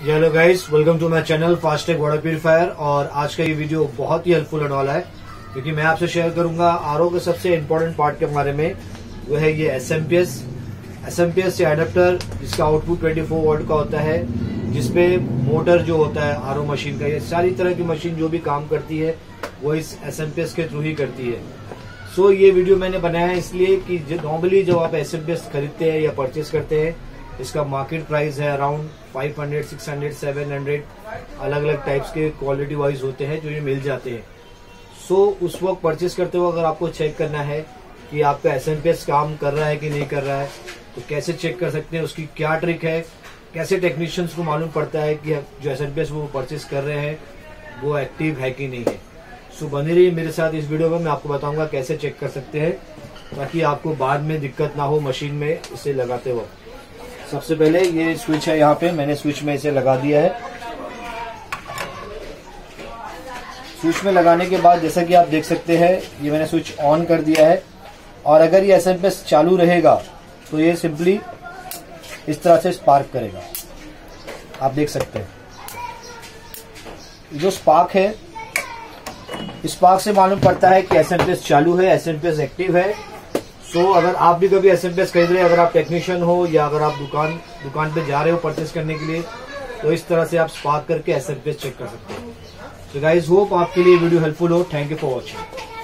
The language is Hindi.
Hello guys, welcome to my channel FASTag water purifier. और आज का ये वीडियो बहुत ही हेल्पफुल होने वाला है क्योंकि मैं आपसे शेयर करूंगा आरओ के सबसे इम्पोर्टेंट पार्ट के बारे में। वो है ये एसएमपीएस या एडाप्टर, जिसका आउटपुट 24 वोल्ट का होता है, जिसपे मोटर जो होता है आरओ मशीन का, ये सारी तरह की मशीन जो भी काम करती है वो इस एसएमपीएस के थ्रू ही करती है। सो ये वीडियो मैंने बनाया है इसलिए कि नॉर्मली जब आप एसएमपीएस खरीदते हैं या परचेस करते हैं, इसका मार्केट प्राइस है अराउंड 500, 600, 700 अलग अलग टाइप्स के क्वालिटी वाइज होते हैं जो ये मिल जाते हैं। सो उस वक्त परचेस करते हुए अगर आपको चेक करना है कि आपका एसएमपीएस काम कर रहा है कि नहीं कर रहा है, तो कैसे चेक कर सकते हैं, उसकी क्या ट्रिक है, कैसे टेक्नीशियंस को मालूम पड़ता है कि जो एसएमपीएस वो परचेस कर रहे हैं वो एक्टिव है कि नहीं है। सो बने रहिए मेरे साथ इस वीडियो में, मैं आपको बताऊंगा कैसे चेक कर सकते हैं ताकि आपको बाद में दिक्कत ना हो मशीन में इसे लगाते वक्त। सबसे पहले ये स्विच है, यहाँ पे मैंने स्विच में इसे लगा दिया है। स्विच में लगाने के बाद जैसा कि आप देख सकते हैं ये मैंने स्विच ऑन कर दिया है। और अगर ये एसएमपीएस चालू रहेगा तो ये सिंपली इस तरह से स्पार्क करेगा, आप देख सकते हैं। जो स्पार्क है, स्पार्क से मालूम पड़ता है कि एसएमपीएस चालू है, एसएमपीएस एक्टिव है। सो अगर आप भी कभी एसएमपीएस खरीद रहे हैं, अगर आप टेक्नीशियन हो या अगर आप दुकान पे जा रहे हो परचेस करने के लिए, तो इस तरह से आप स्पार्क करके एसएमपीएस चेक कर सकते हैं। सो गाइस, होप आपके लिए वीडियो हेल्पफुल हो। Thank you for watching.